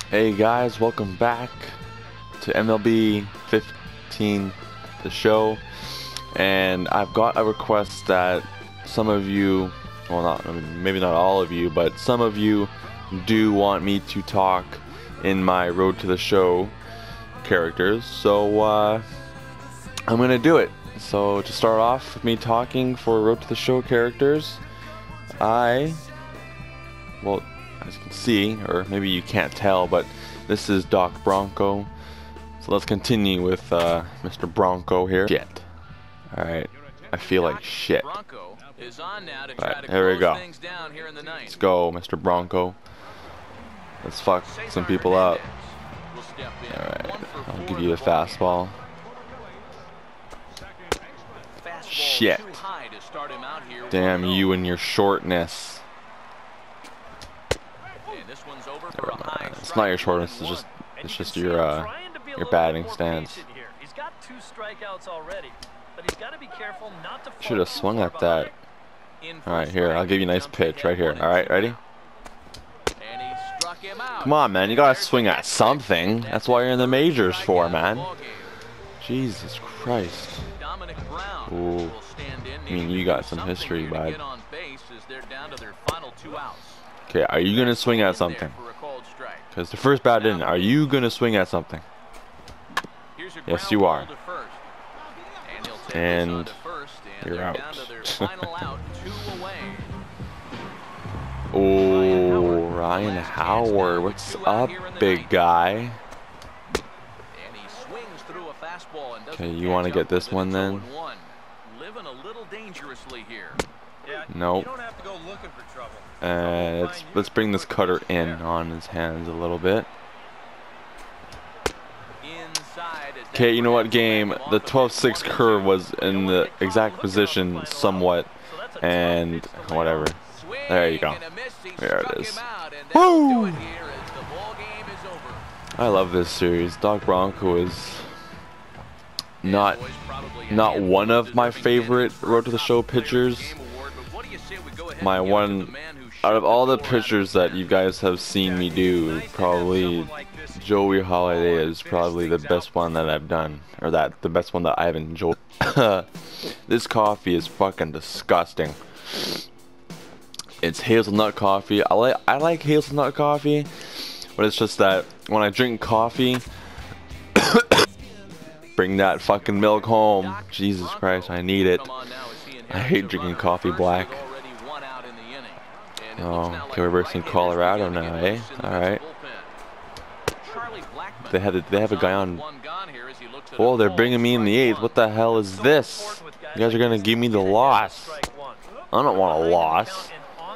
Hey guys, welcome back to MLB 15, the show. And I've got a request that some of you, well, maybe not all of you, but some of you do want me to talk in my Road to the Show characters. So I'm gonna do it. So to start off with me talking for Road to the Show characters, well, as you can see, or maybe you can't tell, but this is Doc Bronco. So let's continue with Mr. Bronco here. Shit. Alright, I feel like shit. But here we go. Let's go, Mr. Bronco. Let's fuck some people up. Alright, I'll give you a fastball. Shit. Damn you and your shortness. It's not your shortness, it's just your batting stance. He's got 2 strikeouts already, but he's got to be careful not to. Should have swung at that. Alright, here, I'll give you a nice pitch right here. Alright, ready? Come on, man, you gotta swing at something. That's why you're in the majors for, man. Jesus Christ. Ooh. I mean, you got some history, bud. Okay, are you gonna swing at something? Because the first bat didn't. Are you gonna swing at something? Yes, you are. And you're out. Oh, Ryan Howard, what's up, big guy? Okay, you want to get this one then? Nope. Let's bring this cutter in on his hands a little bit. Okay, you know what, game? The 12-6 curve was in the exact position somewhat, and whatever. There you go. There it is. Woo! I love this series. Doc Bronco is not one of my favorite Road to the Show pitchers. My one, out of all the pitchers that you guys have seen me do, probably Joey Holiday is probably the best one that I've done, or the best one that I've enjoyed. This coffee is fucking disgusting. It's hazelnut coffee. I like hazelnut coffee, but it's just that when I drink coffee, bring that fucking milk home. Jesus Christ, I need it. I hate drinking coffee black. Oh, okay, we're versing Colorado now, eh? Alright. They have a guy on. Oh, they're bringing me in the 8th. What the hell is this? You guys are gonna give me the loss. I don't want a loss.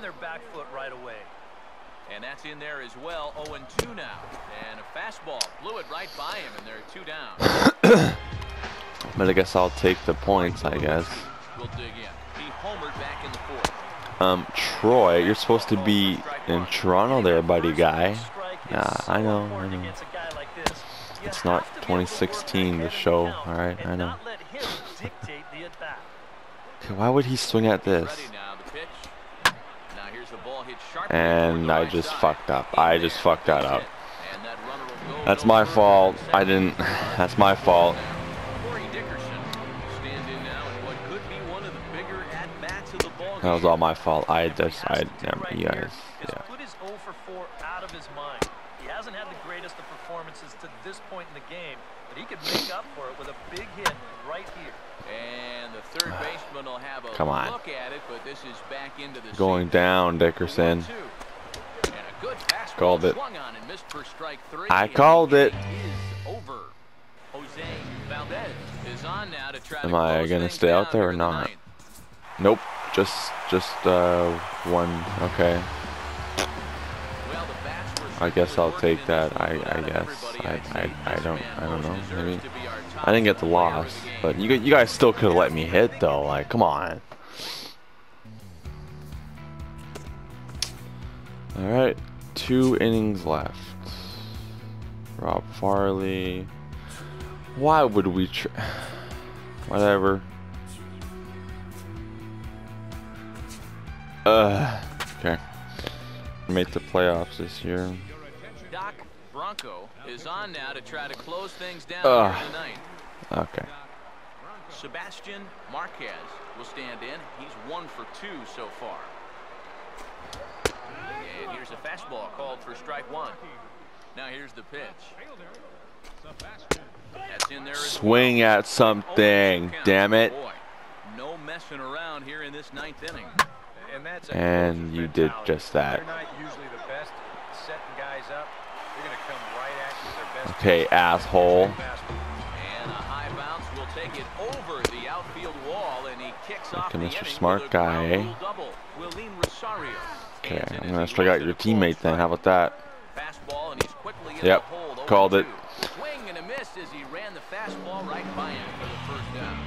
And that's in there as well. 0-2 now. And a fastball blew it right by him, and they're 2 down. But I guess I'll take the points, I guess. We'll dig in. He homered back in the 4th. Troy, you're supposed to be in Toronto there, buddy guy. Nah, I know. It's not 2016, the show, alright, I know. Okay, why would he swing at this? And I just fucked up. I just fucked that up. That's my fault. That's my fault. That was all my fault. You guys, yeah. Put his 0 for 4 out of his mind. He hasn't had the greatest of performances to this point in the game, but he could make up for it with a big hit right here. And the third baseman will have a look at it, but this is back into the going down, Dickerson. Called it. I called it. Am I gonna stay out there or not? Nope. Just one. Okay. I guess I'll take that. I guess. I don't know. Maybe I didn't get the loss, but you guys still could have let me hit though. Like, come on. All right, 2 innings left. Rob Farley. Why would we whatever. Okay. Made the playoffs this year. Bronco is on now to try to close things down here in the ninth. Okay. Sebastian Marquez will stand in. He's 1 for 2 so far. And here's a fastball called for strike 1. Now here's the pitch. That's in there. Swing at something, damn it. Boy, no messing around here in this 9th inning. And you did just that. They're not usually the best at setting guys up. They're going to come right at you with their best. Okay, asshole. And a high bounce will take it over the outfield wall, and he kicks off the Mr. inning Smart with a guy. ground rule double. Okay, I'm gonna strike out your teammate then. How about that? Fastball, and he's quickly in Yep, the hold. called it. Swing and a miss as he ran the fastball right by him for the first down.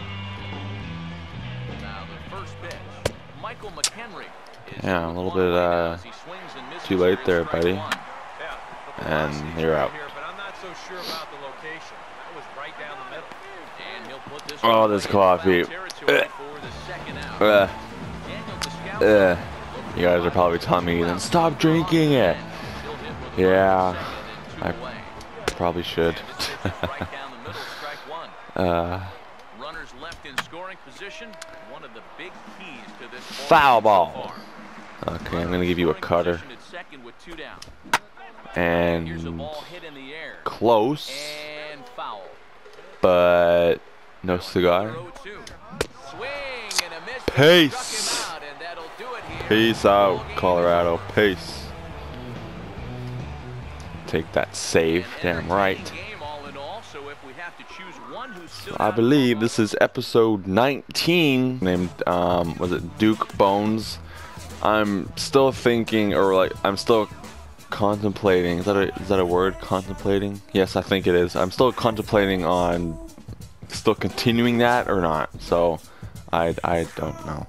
Now the first pitch. Michael McHenry. Yeah, a little bit too late there, buddy. And you're out. Oh, this coffee. You guys are probably telling me then stop drinking it. Yeah, I probably should. Runners left in scoring position. One of the big keys to this foul ball. Okay, I'm gonna give you a cutter. And close, but no cigar. Peace. Peace out, Colorado. Peace. Take that save. Damn right. I believe this is episode 19. Named was it Duke Bones? I'm still thinking, or like I'm still contemplating. Is that a word? Contemplating? Yes, I think it is. I'm still contemplating on still continuing that or not. So I don't know.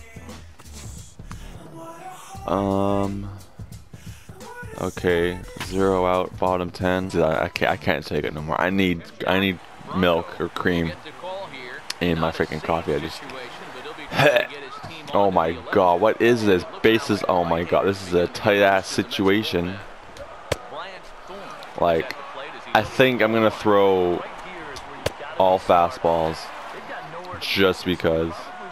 Okay, 0 out, bottom 10. I can't take it no more. I need milk or cream in my freaking coffee. I just oh my god, what is this? Bases, oh my god, this is a tight ass situation. Like, I think I'm gonna throw all fastballs just because.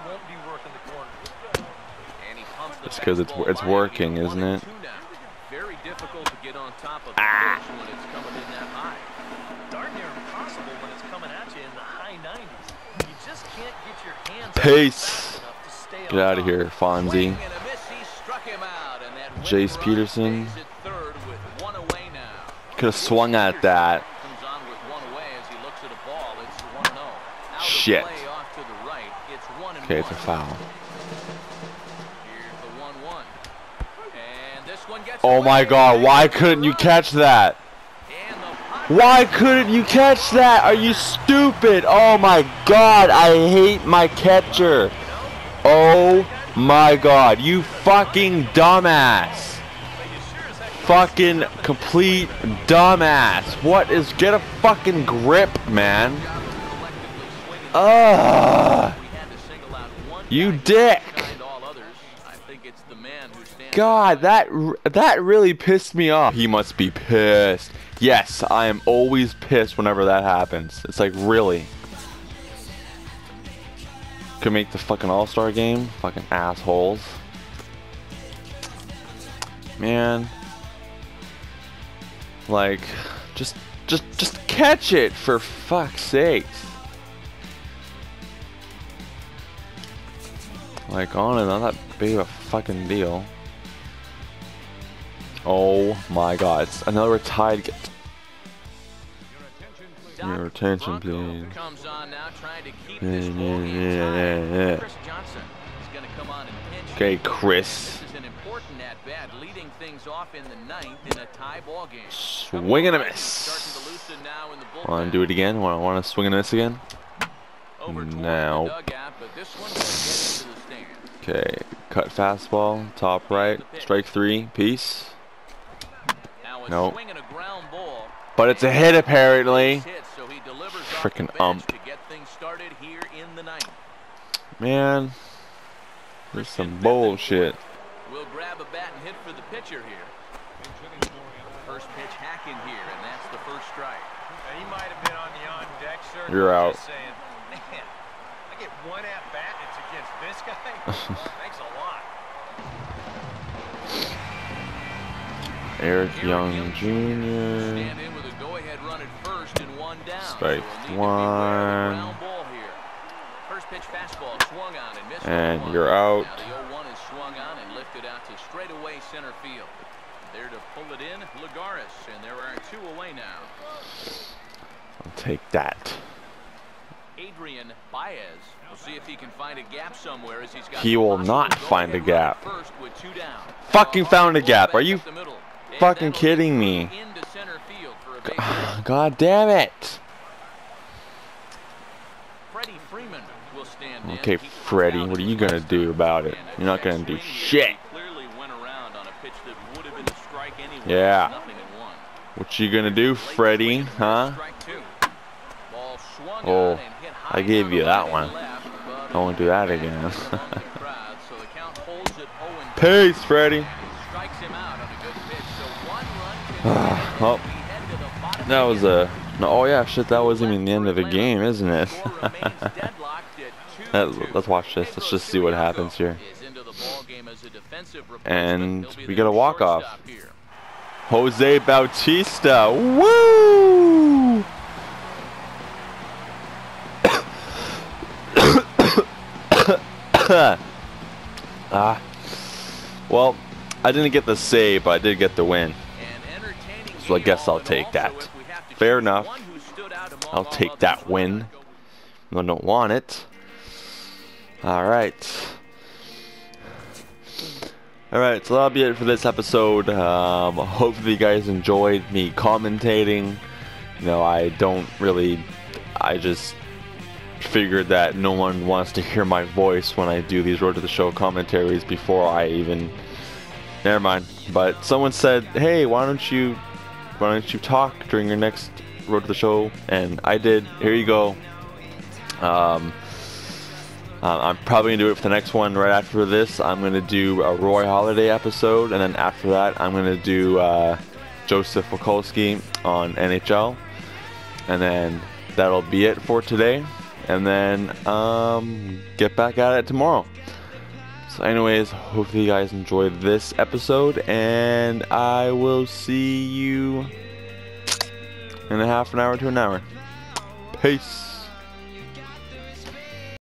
Just because it's working, isn't it? Very difficult to get on top of the pitch when it's coming in that high. Darn near impossible when it's coming at you in the high 90s. You just can't get your hands Peace. Get out of here, Fonzie. Jace Peterson. Could have swung at that. Shit. Okay, it's a foul. Oh my god, why couldn't you catch that? Why couldn't you catch that? Are you stupid? Oh my god, I hate my catcher. Oh my god, you fucking dumbass. Fucking complete dumbass. What is, get a fucking grip, man. Ugh. You dick. God, that really pissed me off. He must be pissed. Yes, I am always pissed whenever that happens. It's like, really? Could make the fucking All-Star game? Fucking assholes. Man. Like, just catch it for fuck's sake. Like, honestly, not that big of a fucking deal. Oh my god, it's another tied. Your attention, please. Yeah. Okay, Chris. Swing and a miss. Want to do it again? Want to swing and miss again? No. Okay, cut fastball, top right, strike 3, peace. Nope. But it's a hit apparently. Freaking Man, there's some bullshit. We'll grab a bat and hit for the pitcher here. First pitch back in here, and that's the first strike. Now, he might have been on the on-deck circle. You're out. Just saying, man, I get one at-bat, it's against this guy? Thanks a lot. Eric Young Jr. Stand in with a go-ahead run at first and one down. Strike So one. First pitch fastball swung on and missed. And you're out. Now the 0-1 is swung on and lifted out to straightaway center field. There to pull it in, Lagares, and there are 2 away now. I'll take that. Adrian Baez. We'll see if he can find a gap somewhere as he's got. He will not find a gap. First with 2 down. Fucking found a gap. Are you fucking kidding me? Into center field for a base hit. God damn it. Freddie Freeman will stand in. Okay, Freddie, what are you gonna do about it? You're not gonna do shit. Clearly went around on a pitch that would have been a strike anyway. Yeah. Nothing in one. What you gonna do, Freddie? Huh? Strike 2. Ball swung Oh, on and hit high I gave down you the that line one. and left, but I won't do that again. among the crowd, so the count holds at 0-2. Peace, Freddie. Strikes him out on a good pitch. So 1 run can Well, we head to the bottom that of was the a. No, oh yeah, shit. That wasn't even the end of the game, isn't it? Score remains deadlocked at 2-2. Let's watch this. Let's just see what happens here. Is into the ball game as a defensive And replacement. He'll be we the got a walk-off. shortstop here. Jose Bautista. Woo! Well, I didn't get the save, but I did get the win. So I guess I'll take that. Fair enough. I'll take that win. I don't want it. Alright. Alright, so that'll be it for this episode. Hopefully you guys enjoyed me commentating. You know, I just figured that no one wants to hear my voice when I do these Road to the Show commentaries before I even... Never mind. But someone said, hey, why don't you talk during your next Road to the Show? And I did. Here you go. I'm probably going to do it for the next one right after this. I'm going to do a Roy Halladay episode, and then after that I'm going to do Joseph Wokolski on NHL. And then that'll be it for today. And then get back at it tomorrow. So anyways, hopefully you guys enjoyed this episode, and I will see you in a half an hour to an hour. Peace.